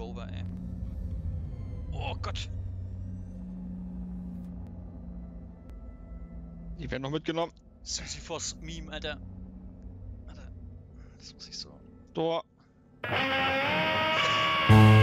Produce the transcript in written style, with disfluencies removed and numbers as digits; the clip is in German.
Rover, ey. Oh Gott. Die werden noch mitgenommen. Sisyphos Meme, Alter. Alter. Das muss ich so. Tor.